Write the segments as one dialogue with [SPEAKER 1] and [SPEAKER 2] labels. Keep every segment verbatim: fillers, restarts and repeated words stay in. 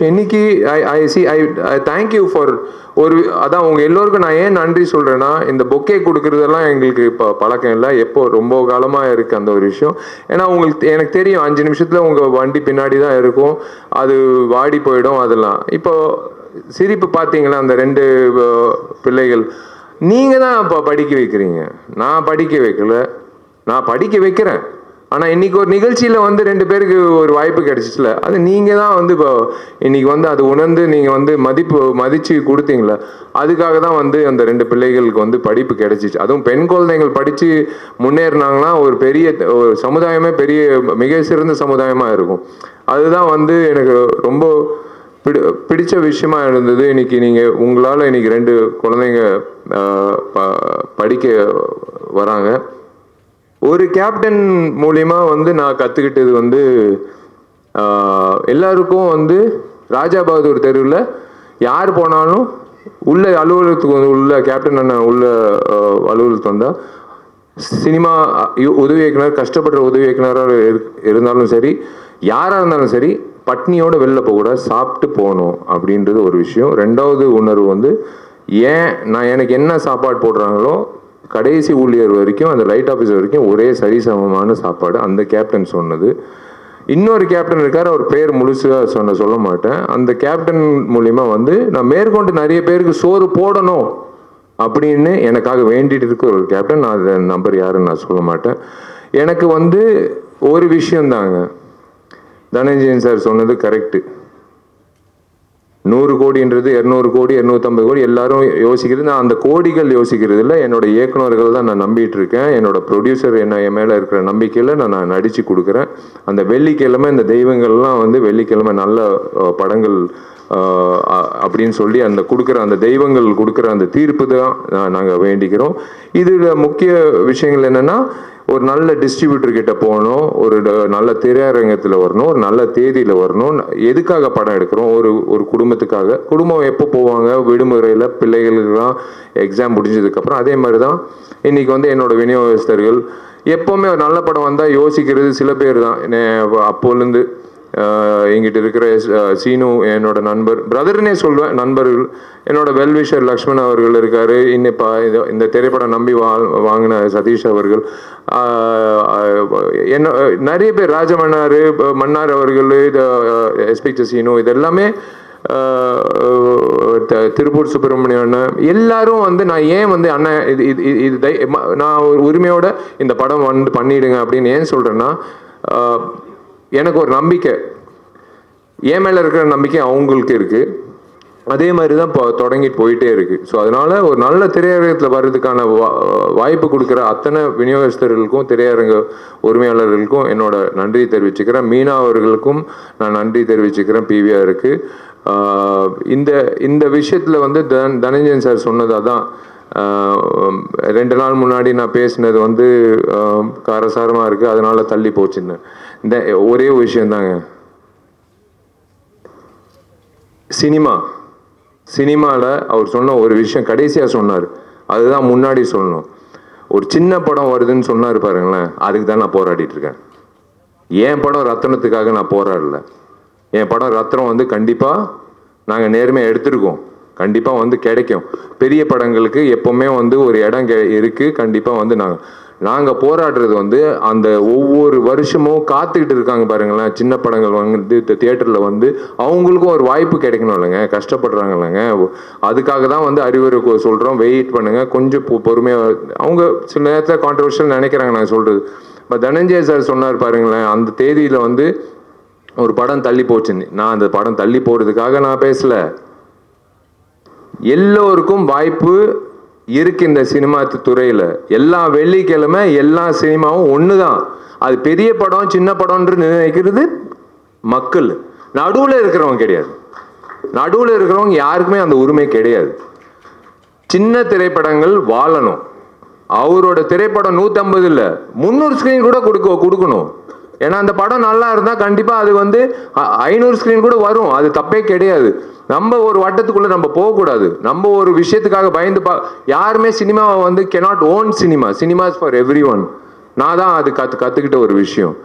[SPEAKER 1] இன்னைக்கு ஐ ஐ சி ஐ ஐ தேங்க்யூ ஃபார் ஒரு அதான் உங்கள் எல்லோருக்கும் நான் ஏன் நன்றி சொல்கிறேன்னா, இந்த பொக்கே கொடுக்குறதெல்லாம் எங்களுக்கு இப்போ பழக்கம் இல்லை, எப்போ ரொம்ப காலமாக இருக்குது அந்த ஒரு விஷயம். ஏன்னா உங்களுக்கு எனக்கு தெரியும் அஞ்சு நிமிஷத்தில் உங்கள் வண்டி பின்னாடி தான் இருக்கும், அது வாடி போயிடும் அதெல்லாம். இப்போ சிரிப்பு பார்த்தீங்களா அந்த ரெண்டு பிள்ளைகள், நீங்கள் தான் இப்போ படிக்க வைக்கிறீங்க, நான் படிக்க வைக்கல, நான் படிக்க வைக்கிறேன். ஆனால் இன்றைக்கி ஒரு நிகழ்ச்சியில் வந்து ரெண்டு பேருக்கு ஒரு வாய்ப்பு கிடைச்சிச்சுல, அது நீங்கள் தான் வந்து இப்போ இன்றைக்கி வந்து அது உணர்ந்து நீங்கள் வந்து மதிப்பு மதித்து கொடுத்தீங்களே, அதுக்காக தான் வந்து அந்த ரெண்டு பிள்ளைகளுக்கு வந்து படிப்பு கிடைச்சிச்சு. அதுவும் பெண் குழந்தைகள் படித்து முன்னேறினாங்கன்னா ஒரு பெரிய ஒரு சமுதாயமே பெரிய மிக சிறந்த சமுதாயமாக இருக்கும். அதுதான் வந்து எனக்கு ரொம்ப பிடி பிடிச்ச விஷயமா இருந்தது. இன்றைக்கி நீங்கள் உங்களால் இன்றைக்கி ரெண்டு குழந்தைங்க படிக்க வராங்க. ஒரு கேப்டன் மூலிமா வந்து நான் கற்றுக்கிட்டது வந்து எல்லாருக்கும் வந்து ராஜா பகதூர் தெருவில் யார் போனாலும் உள்ள அலுவலகத்துக்கு வந்து உள்ள கேப்டன் அண்ணன் உள்ள அலுவலகத்துக்கு வந்தால் சினிமா உதவி இயக்குனர், கஷ்டப்படுற உதவி இயக்குனராக இருந்தாலும் சரி, யாராக இருந்தாலும் சரி, பட்னியோட வெளில போகக்கூடாது, சாப்பிட்டு போகணும் அப்படின்றது ஒரு விஷயம். ரெண்டாவது உணர்வு வந்து ஏன் நான் எனக்கு என்ன சாப்பாடு போடுறாங்களோ கடைசி ஊழியர் வரைக்கும் அந்த லைட் ஆஃபீஸர் வரைக்கும் ஒரே சரிசமமான சாப்பாடு அந்த கேப்டன் சொன்னது. இன்னொரு கேப்டன் இருக்கார், அவர் பேர் முழுசாக சொன்ன சொல்ல மாட்டேன். அந்த கேப்டன் மூலிமா வந்து நான் மேற்கொண்டு நிறைய பேருக்கு சோறு போடணும் அப்படின்னு எனக்காக வேண்டிட்டு இருக்க ஒரு கேப்டன். நான் அதை நம்பர் யாருன்னு நான் சொல்ல மாட்டேன். எனக்கு வந்து ஒரு விஷயந்தாங்க, தனஞ்சயன் சார் சொன்னது கரெக்டு. நூறு கோடின்றது இரநூறு கோடி இரநூத்தம்பது கோடி எல்லாரும் யோசிக்கிறது, நான் அந்த கோடிகள் யோசிக்கிறது இல்லை, என்னோட இயக்குநர்கள் தான் நான் நம்பிட்டு இருக்கேன். என்னோட ப்ரொடியூசர் என்ன என் மேலே இருக்கிற நம்பிக்கையில் நான் நான் நடித்து கொடுக்குறேன். அந்த வெள்ளிக்கிழமை இந்த தெய்வங்கள்லாம் வந்து வெள்ளிக்கிழமை நல்ல படங்கள் அப்படின்னு சொல்லி அந்த கொடுக்குற அந்த தெய்வங்கள் கொடுக்குற அந்த தீர்ப்பு தான் நாங்கள் வேண்டிக்கிறோம். இதில் முக்கிய விஷயங்கள் என்னென்னா, ஒரு நல்ல டிஸ்ட்ரிபியூட்டர் கிட்ட போகணும், ஒரு நல்ல திரையரங்கத்தில் வரணும், ஒரு நல்ல தேதியில் வரணும். எதுக்காக படம் எடுக்கிறோம்? ஒரு ஒரு குடும்பத்துக்காக. குடும்பம் எப்போ போவாங்க? விடுமுறையில், பிள்ளைகளுக்கெல்லாம் எக்ஸாம் முடிஞ்சதுக்கப்புறம். அதே மாதிரி தான் இன்றைக்கி வந்து என்னோடய விநியோகஸ்தர்கள் எப்போவுமே ஒரு நல்ல படம் வந்தால் யோசிக்கிறது சில பேர் தான். அப்போலேருந்து எங்கிட்ட இருக்கிற சீனு என்னோட நண்பர், பிரதர்னே சொல்லுவேன், நண்பர்கள், என்னோட வெல்விஷர் லக்ஷ்மண் அவர்கள் இருக்கார், இன்னிப்பா இந்த திரைப்படம் நம்பி வா வாங்கின சதீஷ் அவர்கள், என்ன நிறைய பேர், ராஜமன்னார் மன்னார் அவர்கள், இது எஸ்பிக்சர் சீனு, இது எல்லாமே திருப்பூர் சுப்பிரமணியம் அண்ணன், எல்லாரும் வந்து நான் ஏன் வந்து அண்ணன் இது இது இது தை நான் ஒரு உரிமையோட இந்த படம் வந்து பண்ணிவிடுங்க அப்படின்னு ஏன் சொல்கிறேன்னா, எனக்கு ஒரு நம்பிக்கை, என் மேலே இருக்கிற நம்பிக்கை அவங்களுக்கு இருக்குது. அதே மாதிரி தான் இப்போ தொடங்கிட்டு போயிட்டே இருக்குது. ஸோ அதனால் ஒரு நல்ல திரையரங்கத்தில் வர்றதுக்கான வா வாய்ப்பு கொடுக்குற அத்தனை விநியோகஸ்தர்களுக்கும் திரையரங்க உரிமையாளர்களுக்கும் என்னோட நன்றி தெரிவிச்சுக்கிறேன். மீனா அவர்களுக்கும் நான் நன்றி தெரிவிச்சுக்கிறேன், பிவிஆருக்கு. இந்த இந்த விஷயத்தில் வந்து தன் தனஞ்சயன் சார் சொன்னதாக தான் ரெண்டு நாள் முன்னாடி நான் பேசினது வந்து காரசாரமாக இருக்குது, அதனால் தள்ளி போச்சுன்னு. இந்த ஒரே விஷயந்தாங்க, சினிமா சினிமாவில் அவர் சொன்ன ஒரு விஷயம் கடைசியாக சொன்னார், அதுதான் முன்னாடி சொல்லணும். ஒரு சின்ன படம் வருதுன்னு சொன்னார் பாருங்களேன், அதுக்கு தான் நான் போராடிட்டு இருக்கேன். என் படம் ரத்தனத்துக்காக நான் போராடல. என் படம் ரத்னம் வந்து கண்டிப்பாக நாங்கள் நேர்மையாக எடுத்துருக்கோம், கண்டிப்பாக வந்து கிடைக்கும். பெரிய படங்களுக்கு எப்போவுமே வந்து ஒரு இடம் கெ இருக்குது கண்டிப்பாக வந்து நாங்கள் நாங்கள் போராடுறது வந்து அந்த ஒவ்வொரு வருஷமும் காத்துக்கிட்டு இருக்காங்க பாருங்களேன், சின்ன படங்கள் வந்து தியேட்டரில் வந்து அவங்களுக்கும் ஒரு வாய்ப்பு கிடைக்கணும் இல்லைங்க, கஷ்டப்படுறாங்க இல்லைங்க. அதுக்காக தான் வந்து அறிவுரை சொல்கிறோம், வெயிட் பண்ணுங்கள், கொஞ்சம் பொறுமையாக. அவங்க சில நேரத்தில் கான்ட்ரவர்ஷியல் நினைக்கிறாங்க நான் சொல்கிறது. இப்போ தனஞ்சய சார் சொன்னார் பாருங்களேன், அந்த தேதியில் வந்து ஒரு படம் தள்ளி போச்சுன்னு. நான் அந்த படம் தள்ளி போகிறதுக்காக நான் பேசலை, எல்லோருக்கும் வாய்ப்பு இருக்கு இந்த சினிமா துறையில். எல்லா வெள்ளிக்கிழமை எல்லா சினிமாவும் ஒன்று தான். அது பெரிய படம் சின்ன படம்ன்று நினைக்கிறது மக்கள், நடுவில் இருக்கிறவங்க கிடையாது. நடுவில் இருக்கிறவங்க யாருக்குமே அந்த உரிமை கிடையாது. சின்ன திரைப்படங்கள் வாழணும். அவரோட திரைப்படம் நூற்றி ஐம்பது இல்லை முந்நூறு ஸ்க்ரீன் கூட கொடுக்க கொடுக்கணும். ஏன்னா அந்த படம் நல்லா இருந்தால் கண்டிப்பாக அது வந்து ஐநூறு ஸ்க்ரீன் கூட வரும், அது தப்பே கிடையாது. நம்ம ஒரு வட்டத்துக்குள்ளே நம்ம போகக்கூடாது. நம்ம ஒரு விஷயத்துக்காக பயந்து பா யாருமே சினிமாவை வந்து cannot own cinema. Cinemas for everyone. நான் தான் அது கற்று கற்றுக்கிட்ட ஒரு விஷயம்.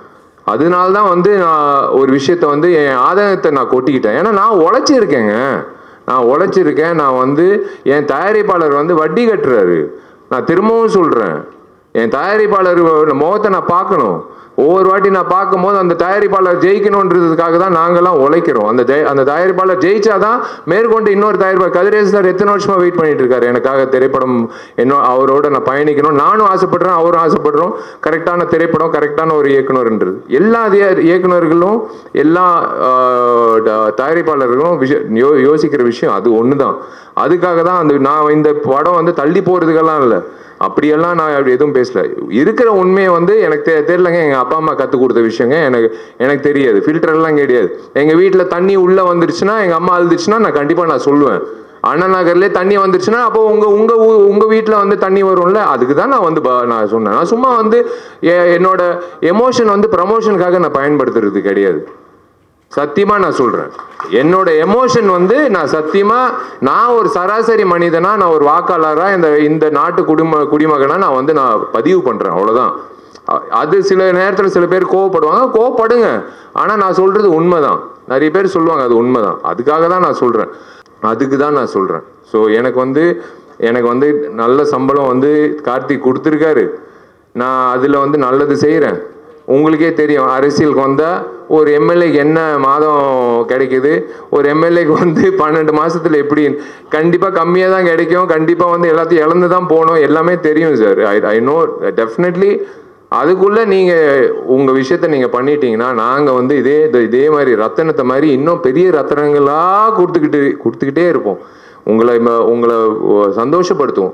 [SPEAKER 1] அதனால தான் வந்து நான் ஒரு விஷயத்த வந்து என் ஆதாயத்தை நான் கொட்டிக்கிட்டேன். ஏன்னா நான் உழைச்சிருக்கேங்க, நான் உழைச்சிருக்கேன். நான் வந்து என் தயாரிப்பாளர் வந்து வட்டி கட்டுறாரு. நான் திரும்பவும் சொல்கிறேன், என் தயாரிப்பாளர் முகத்தை நான் பார்க்கணும். ஒவ்வொரு வாட்டி நான் பார்க்கும்போது அந்த தயாரிப்பாளர் ஜெயிக்கணுன்றதுக்காக தான் நாங்கள்லாம் உழைக்கிறோம். அந்த ஜெய் அந்த தயாரிப்பாளர் ஜெயிச்சாதான் மேற்கொண்டு இன்னொரு தயாரிப்பாளர் கதிரேசன் சார் எத்தனை வருஷமா வெயிட் பண்ணிட்டு இருக்காரு எனக்காக திரைப்படம் இன்னும் அவரோட நான் பயணிக்கணும். நானும் ஆசைப்படுறேன், அவரும் ஆசைப்படுறோம். கரெக்டான திரைப்படம், கரெக்டான ஒரு இயக்குனர்ன்றது. எல்லா இயக்குனர்களும் எல்லா தயாரிப்பாளர்களும் விஷயம் யோ யோசிக்கிற விஷயம் அது ஒன்று தான். அதுக்காக தான் அந்த நான் இந்த படம் வந்து தள்ளி போகிறதுக்கெல்லாம் இல்லை, அப்படியெல்லாம் நான் அப்படி எதுவும் பேசல. இருக்கிற உண்மையை வந்து எனக்கு தெ தெரியலங்க. எங்கள் அப்பா அம்மா கற்றுக் கொடுத்த விஷயங்க எனக்கு எனக்கு தெரியாது. ஃபில்டர்லாம் கிடையாது. எங்கள் வீட்டில் தண்ணி உள்ளே வந்துருச்சுன்னா, எங்கள் அம்மா அழுதுச்சுன்னா நான் கண்டிப்பாக நான் சொல்லுவேன். அண்ணா நகர்லேயே தண்ணி வந்துருச்சுன்னா அப்போ உங்கள் உங்கள் உங்கள் வீட்டில் வந்து தண்ணி வரும்ல, அதுக்கு தான் நான் வந்து நான் சொன்னேன். நான் சும்மா வந்து என்னோட எமோஷன் வந்து ப்ரமோஷனுக்காக நான் பயன்படுத்துறது கிடையாது. சத்தியமா நான் சொல்றேன், என்னோட எமோஷன் வந்து நான் சத்தியமா நான் ஒரு சராசரி மனிதனா, நான் ஒரு வாக்காளரா இந்த இந்த நாட்டு குடிம குடிமகனா நான் வந்து நான் பதிவு பண்றேன், அவ்வளவுதான். அது சில நேரத்தில் சில பேர் கோவப்படுவாங்க, கோவப்படுங்க. ஆனா நான் சொல்றது உண்மைதான். நிறைய பேர் சொல்லுவாங்க அது உண்மைதான். அதுக்காக தான் நான் சொல்றேன், அதுக்கு தான் நான் சொல்றேன். ஸோ எனக்கு வந்து எனக்கு வந்து நல்ல சம்பளம் வந்து கார்த்திக் கொடுத்துருக்காரு. நான் அதில் வந்து நல்லது செய்கிறேன். உங்களுக்கே தெரியும், அரசியலுக்கு வந்தால் ஒரு எம்எல்ஏக்கு என்ன மாதம் கிடைக்குது, ஒரு எம்எல்ஏக்கு வந்து பன்னெண்டு மாதத்தில் எப்படி கண்டிப்பாக கம்மியாக தான் கிடைக்கும். கண்டிப்பாக வந்து எல்லாத்தையும் இழந்து தான் போகணும். எல்லாமே தெரியும் sir. I I know definitely. அதுக்குள்ளே நீங்கள் உங்கள் விஷயத்த நீங்கள் பண்ணிட்டீங்கன்னா நாங்கள் வந்து இதே இதே மாதிரி ரத்தனத்தை மாதிரி இன்னும் பெரிய ரத்தனங்களாக கொடுத்துக்கிட்டு கொடுத்துக்கிட்டே இருப்போம். உங்களை உங்களை சந்தோஷப்படுத்துவோம்.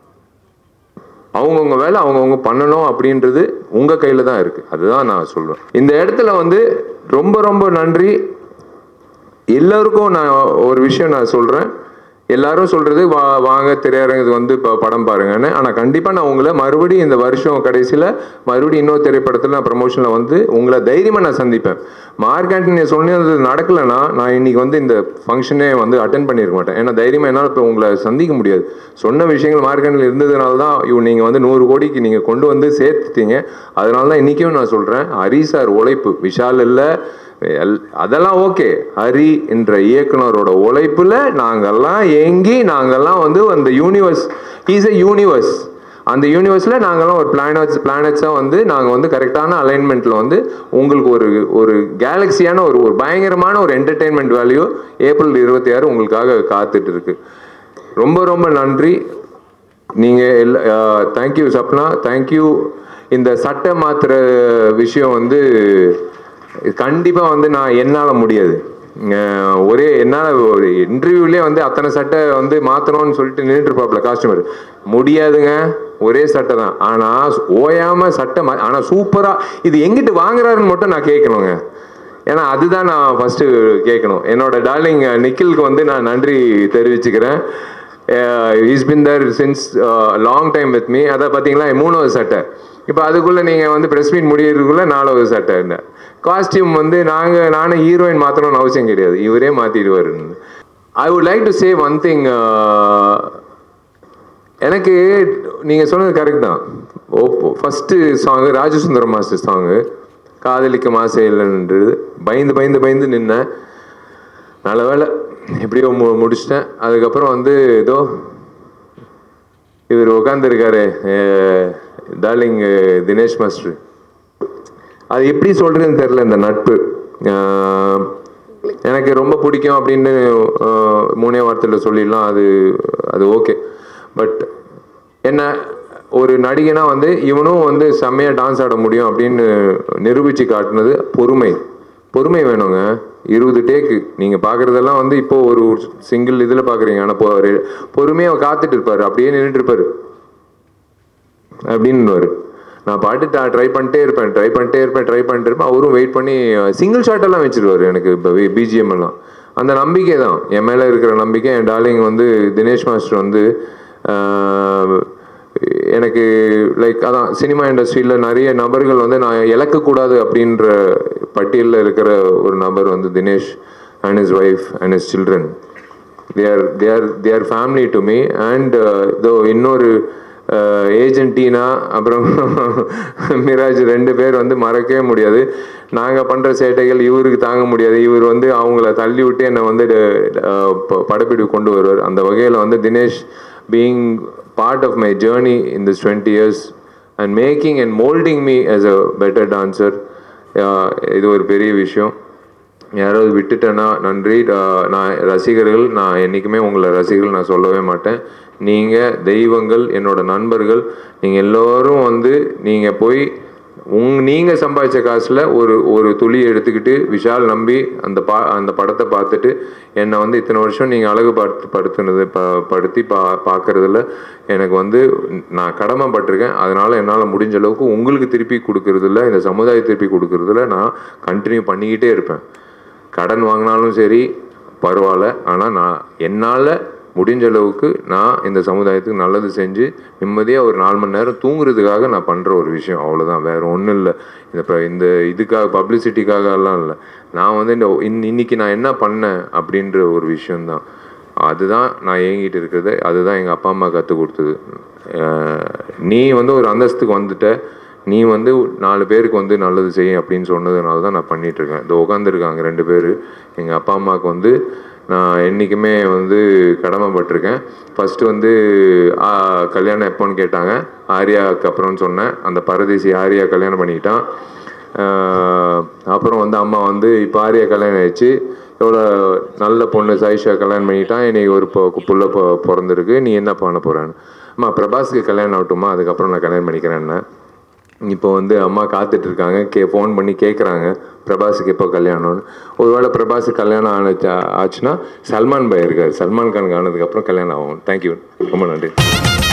[SPEAKER 1] அவங்கவுங்க வேலை அவங்கவுங்க பண்ணணும் அப்படின்றது உங்கள் கையில் தான் இருக்குது. அதுதான் நான் சொல்லுவேன். இந்த இடத்துல வந்து ரொம்ப ரொம்ப நன்றி எல்லோருக்கும். நான் ஒரு விஷயம் நான் சொல்கிறேன், எல்லாரும் சொல்கிறது வா வாங்க திரையரங்குக்கு வந்து இப்போ படம் பாருங்கன்னு. ஆனால் கண்டிப்பாக நான் உங்களை மறுபடியும் இந்த வருஷம் கடைசியில் மறுபடியும் இன்னொரு திரைப்படத்தில் நான் ப்ரமோஷனில் வந்து உங்களை தைரியமாக நான் சந்திப்பேன். மார்க் ஆண்டனி சொன்னது நடக்கலைன்னா நான் இன்னைக்கு வந்து இந்த ஃபங்க்ஷனே வந்து அட்டென்ட் பண்ணியிருக்க மாட்டேன். ஏன்னா தைரியமாக என்னால் இப்போ உங்களை சந்திக்க முடியாது. சொன்ன விஷயங்கள் மார்க் ஆண்டனியில் இருந்ததுனால தான் இவ் நீங்கள் வந்து நூறு கோடிக்கு நீங்கள் கொண்டு வந்து சேர்த்துட்டீங்க. அதனால தான் இன்றைக்கும் நான் சொல்கிறேன், ஹரி சார் உழைப்பு, விஷால் இல்லை அதெல்லாம் ஓகே, ஹரி என்ற இயக்குனரோட உழைப்புல நாங்கெல்லாம் ஏங்கி நாங்கெல்லாம் வந்து அந்த யூனிவர்ஸ், இஸ் எ யூனிவர்ஸ், அந்த யூனிவர்ஸில் நாங்கள்லாம் ஒரு பிளானட்ஸ் பிளானட்ஸாக வந்து நாங்கள் வந்து கரெக்டான அலைன்மெண்ட்டில் வந்து உங்களுக்கு ஒரு ஒரு கேலக்சியான ஒரு ஒரு பயங்கரமான ஒரு என்டர்டெயின்மெண்ட் வேல்யூ ஏப்ரல் இருபத்தி ஆறு உங்களுக்காக காத்துட்டு இருக்கு. ரொம்ப ரொம்ப நன்றி. நீங்கள் எல்லா தேங்க்யூ சப்னா, தேங்க்யூ. இந்த சட்டை மாற்றுற விஷயம் வந்து கண்டிப்பாக வந்து நான் என்னால் முடியாது. ஒரே என்னால் ஒரு இன்டர்வியூலேயே வந்து அத்தனை சட்டை வந்து மாற்றணும்னு சொல்லிட்டு நின்றுருப்பாப்புல காஸ்டியூமர். முடியாதுங்க, ஒரே சட்டை தான். ஆனால் ஓயாமல் சட்டை மா ஆனால் சூப்பராக இது எங்கிட்டு வாங்குறாருன்னு மட்டும் நான் கேட்கணுங்க. ஏன்னா அதுதான் நான் ஃபஸ்ட்டு கேட்கணும். என்னோட டார்லிங் நிக்கிலுக்கு வந்து நான் நன்றி தெரிவிச்சுக்கிறேன். Is been there since long time with me. அதை பார்த்தீங்களா மூணாவது சட்டை. இப்போ அதுக்குள்ளே நீங்கள் வந்து ப்ரெஸ் மீட் முடியறதுக்குள்ளே நாலாவது சட்டை. என்ன காஸ்டியூம் வந்து நாங்கள் நானும் ஹீரோயின் மாற்றணும்னு அவசியம் கிடையாது, இவரே மாற்றிடுவார். I would like to say one thing. எனக்கு நீங்கள் சொன்னது கரெக்ட் தான். ஓ first song Rajasundaram master song காதலிக்க மாசே இல்லைன்றது பயந்து பயந்து பயந்து நின்னேன். நல்ல வேலை எப்படியோ மு முடிச்சிட்டேன். அதுக்கப்புறம் வந்து ஏதோ இவர் உட்காந்துருக்காரு டார்லிங் தினேஷ் மாஸ்டர். அது எப்படி சொல்கிறதுன்னு தெரில. இந்த நட்பு எனக்கு ரொம்ப பிடிக்கும் அப்படின்னு மூணே வார்த்தையில் சொல்லிடலாம். அது அது ஓகே. பட் என்ன ஒரு நடிகனா வந்து இவனும் வந்து செம்மையாக டான்ஸ் ஆட முடியும் அப்படின்னு நிரூபித்து காட்டினது பொறுமை. பொறுமை வேணுங்க. இருபது டேக்கு நீங்கள் பார்க்குறதெல்லாம் வந்து இப்போது ஒரு சிங்கிள் இதில் பார்க்குறீங்க. ஆனால் இப்போ பொறுமையாக காத்துட்டு இருப்பார், அப்படியே நின்றுட்டு இருப்பார் அப்படின்னு. நான் பாட்டு ட்ரை பண்ணிட்டே இருப்பேன் ட்ரை பண்ணிட்டே இருப்பேன் ட்ரை பண்ணிட்டு இருப்பேன் அவரும் வெயிட் பண்ணி சிங்கிள் ஷாட் எல்லாம் வச்சிருவார் எனக்கு. இப்போ பிஜிஎம் எல்லாம் அந்த நம்பிக்கை தான் என் மேலே இருக்கிற நம்பிக்கை. என் டார்லிங் வந்து தினேஷ் மாஸ்டர் வந்து எனக்கு லைக் அதான் சினிமா இண்டஸ்ட்ரியில் நிறைய நபர்கள் வந்து நான் இழக்கக்கூடாது அப்படின்ற பட்டியலில் இருக்கிற ஒரு நபர் வந்து Dinesh and his wife and his children. They are they are they are family to me. And though இன்னொரு ஏஜென்டினா அப்புறம் மிராஜ் ரெண்டு பேர் வந்து மறக்கவே முடியாது. நாங்கள் பண்ணுற சேட்டைகள் இவருக்கு தாங்க முடியாது. இவர் வந்து அவங்கள தள்ளி விட்டு என்னை வந்து படப்பிடிப்பு கொண்டு வருவார். அந்த வகையில் வந்து Dinesh being part of my journey in this twenty years and making and moulding me as a better dancer, இது ஒரு பெரிய விஷயம். யாராவது விட்டுட்டேன்னா நன்றி. நான் ரசிகர்கள், நான் என்றைக்குமே உங்களை ரசிகர்கள் நான் சொல்லவே மாட்டேன். நீங்கள் தெய்வங்கள், என்னோட நண்பர்கள். நீங்கள் எல்லோரும் வந்து நீங்கள் போய் உங் நீங்கள் சம்பாதிச்ச காசில் ஒரு ஒரு துளி எடுத்துக்கிட்டு விஷால் நம்பி அந்த பா அந்த படத்தை பார்த்துட்டு என்னை வந்து இத்தனை வருஷம் நீங்கள் அழகு படுத்து படுத்துனது ப படுத்தி பா பார்க்குறதுல எனக்கு வந்து நான் கடமைப்பட்டிருக்கேன். அதனால் என்னால் முடிஞ்ச அளவுக்கு உங்களுக்கு திருப்பி கொடுக்குறதில்ல, இந்த சமுதாயத்தை திருப்பி கொடுக்குறதுல நான் கண்டினியூ பண்ணிக்கிட்டே இருப்பேன். கடன் வாங்கினாலும் சரி பரவாயில்ல, ஆனால் நான் என்னால் முடிஞ்ச அளவுக்கு நான் இந்த சமுதாயத்துக்கு நல்லது செஞ்சு நிம்மதியாக ஒரு நாலு மணி நேரம் தூங்குறதுக்காக நான் பண்ணுற ஒரு விஷயம், அவ்வளோதான். வேறு ஒன்றும் இல்லை. இந்த இப்போ இந்த இதுக்காக பப்ளிசிட்டிக்காகலாம் இல்லை. நான் வந்து இந்த இன் இன்னைக்கு நான் என்ன பண்ணேன் அப்படின்ற ஒரு விஷயந்தான். அதுதான் நான் ஏங்கிட்டு இருக்கிறது. அதுதான் எங்கள் அப்பா அம்மா கற்றுக் கொடுத்தது. நீ வந்து ஒரு அந்தஸ்துக்கு வந்துட்ட, நீ வந்து நாலு பேருக்கு வந்து நல்லது செய்யும் அப்படின்னு சொன்னதுனால தான் நான் பண்ணிகிட்ருக்கேன். இந்த உட்காந்துருக்காங்க ரெண்டு பேர், எங்கள் அப்பா அம்மாவுக்கு வந்து நான் என்றைக்குமே வந்து கடமைப்பட்டிருக்கேன். ஃபஸ்ட்டு வந்து கல்யாணம் எப்போன்னு கேட்டாங்க. ஆர்யாவுக்கு அப்புறம்னு சொன்னேன். அந்த பரதேசி ஆர்யா கல்யாணம் பண்ணிக்கிட்டான். அப்புறம் வந்து அம்மா வந்து இப்போ ஆர்யா கல்யாணம் ஆயிடுச்சு, எவ்வளோ நல்ல பொண்ணு சாயிஷா கல்யாணம் பண்ணிக்கிட்டான், இன்றைக்கி ஒரு புள்ள பிறந்திருக்கு, நீ என்ன பண்ண போகிறான்னு. அம்மா பிரபாஸுக்கு கல்யாணம் ஆகட்டுமா, அதுக்கப்புறம் நான் கல்யாணம் பண்ணிக்கிறேன்னு. இப்போ வந்து அம்மா காத்துட்ருக்காங்க, கே ஃபோன் பண்ணி கேட்குறாங்க பிரபாஸுக்கு எப்போ கல்யாணம்னு. ஒருவேளை பிரபாஸுக்கு கல்யாணம் ஆனச்சா ஆச்சுன்னா சல்மான் பாய் இருக்கார், சல்மான் கானுக்கு ஆனதுக்கப்புறம் கல்யாணம் ஆகும். தேங்க்யூ, ரொம்ப நன்றி.